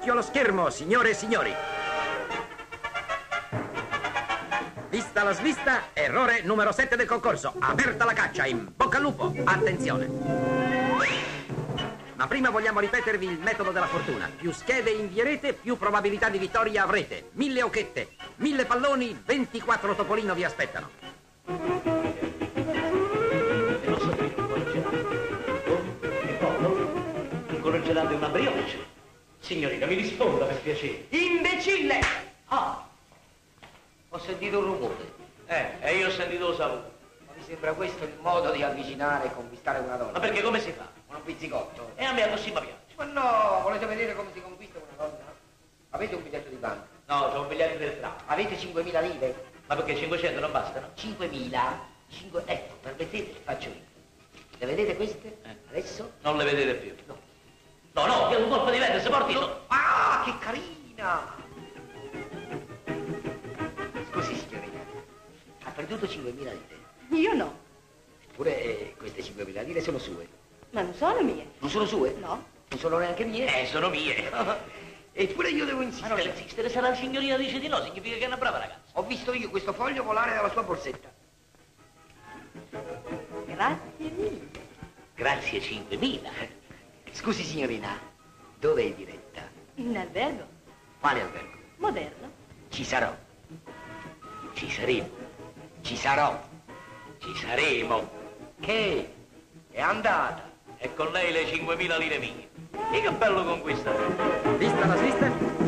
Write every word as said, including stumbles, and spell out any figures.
Occhio allo schermo, signore e signori. Vista la svista, errore numero sette del concorso. Aperta la caccia, in bocca al lupo. Attenzione. Ma prima vogliamo ripetervi il metodo della fortuna. Più schede invierete, più probabilità di vittoria avrete. Mille occhette, mille palloni, ventiquattro topolino vi aspettano. Un gelato e una brioche. Signorina, mi risponda per piacere. Imbecille! Ah, Ho sentito un rumore. eh, e io ho sentito lo saluto. Ma mi sembra questo il modo di avvicinare e conquistare una donna? Ma perché come si fa? Un pizzicotto? E a me così mi piace. Ma no, volete vedere come si conquista una donna? Avete un biglietto di banca? No, c'ho un biglietto del tram. Avete cinquemila lire? Ma perché cinquecento non bastano? cinquemila? Cinque... Ecco, permettete, faccio io. Le vedete queste? Eh. Adesso? Non le vedete più. No. No, no, che è un colpo di vento, si porti. No. Ah, che carina! Scusi, signorina, ha perduto cinquemila lire. Io no, Eppure eh, queste cinquemila lire sono sue. ma non sono mie. Non sono sue? No. Non sono neanche mie? Eh, sono mie. Eppure io devo Ma insistere. non insistere, se la signorina dice di no, significa che è una brava ragazza. Ho visto io questo foglio volare dalla sua borsetta. Grazie mille. Grazie cinquemila. Scusi, signorina, dove è diretta? In albergo. Quale albergo? Moderno. Ci sarò. Ci saremo. Ci sarò. Ci saremo. Che? È andata. E con lei le cinquemila lire mie. E che bello conquistare. Vista la svista,